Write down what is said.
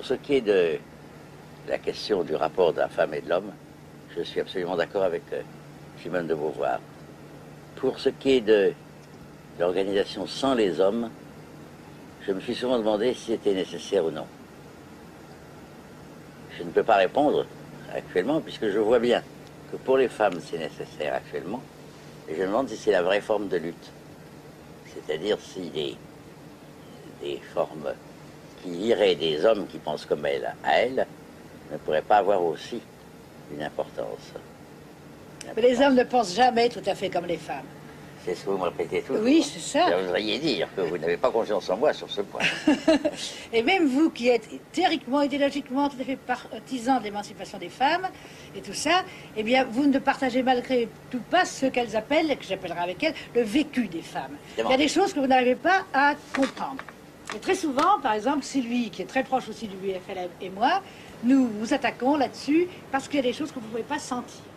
Pour ce qui est de la question du rapport de la femme et de l'homme, je suis absolument d'accord avec Simone de Beauvoir. Pour ce qui est de l'organisation sans les hommes, je me suis souvent demandé si c'était nécessaire ou non. Je ne peux pas répondre actuellement, puisque je vois bien que pour les femmes, c'est nécessaire actuellement. Et je me demande si c'est la vraie forme de lutte. C'est-à-dire si des formes qui liraient des hommes qui pensent comme elle à elle ne pourraient pas avoir aussi une importance. Mais les hommes ne pensent jamais tout à fait comme les femmes. C'est ce que vous me répétez toujours. Oui, c'est ça. Vous voudriez dire que vous n'avez pas confiance en moi sur ce point. Et même vous qui êtes théoriquement, idéologiquement tout à fait partisan de l'émancipation des femmes et tout ça, eh bien vous ne partagez malgré tout pas ce qu'elles appellent, et que j'appellerai avec elles, le vécu des femmes. Il y a des choses que vous n'arrivez pas à comprendre. Et très souvent, par exemple, Sylvie, qui est très proche aussi du UFLM et moi, nous vous attaquons là-dessus parce qu'il y a des choses que vous ne pouvez pas sentir.